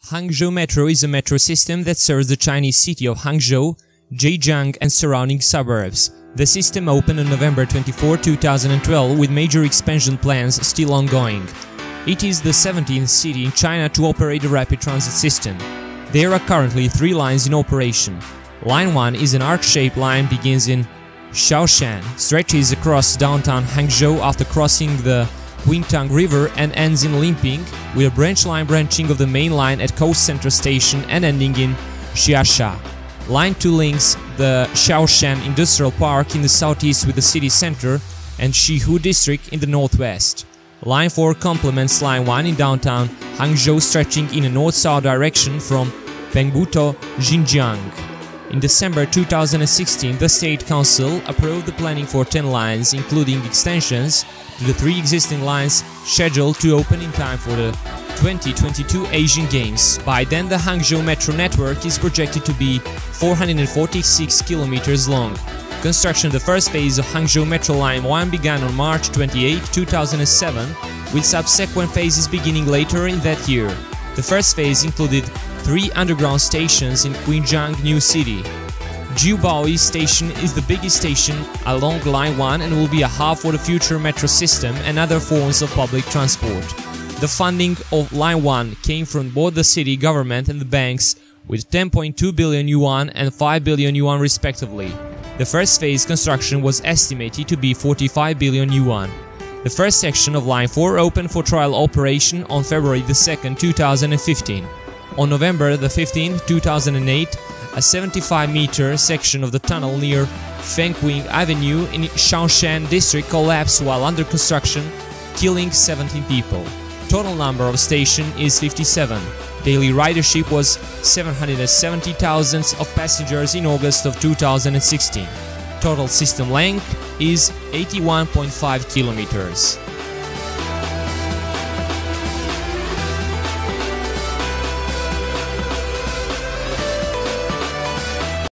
Hangzhou Metro is a metro system that serves the Chinese city of Hangzhou, Zhejiang and surrounding suburbs. The system opened on November 24, 2012 with major expansion plans still ongoing. It is the 17th city in China to operate a rapid transit system. There are currently 3 lines in operation. Line 1 is an arc-shaped line, begins in Shaoshan, stretches across downtown Hangzhou after crossing the Qintang River and ends in Limping, with a branch line branching of the main line at Coast Center Station and ending in Xiasha. Line 2 links the Shaoshan Industrial Park in the southeast with the city center and Shihu District in the northwest. Line 4 complements Line 1 in downtown Hangzhou, stretching in a north-south direction from Pengbu to Xinjiang. In December 2016, the State Council approved the planning for 10 lines, including extensions to the 3 existing lines scheduled to open in time for the 2022 Asian Games. By then, the Hangzhou Metro network is projected to be 446 kilometers long. Construction of the first phase of Hangzhou Metro Line 1 began on March 28, 2007, with subsequent phases beginning later in that year. The first phase included 3 underground stations in Qinjiang New City. Jiubaoyi Station is the biggest station along Line 1 and will be a hub for the future metro system and other forms of public transport. The funding of Line 1 came from both the city government and the banks, with 10.2 billion yuan and 5 billion yuan respectively. The first phase construction was estimated to be 45 billion yuan. The first section of Line 4 opened for trial operation on February 2, 2015. On November 15, 2008, a 75-meter section of the tunnel near Fengqing Avenue in Shaoshan district collapsed while under construction, killing 17 people. Total number of stations is 57. Daily ridership was 770,000 of passengers in August of 2016. Total system length is 81.5 kilometers.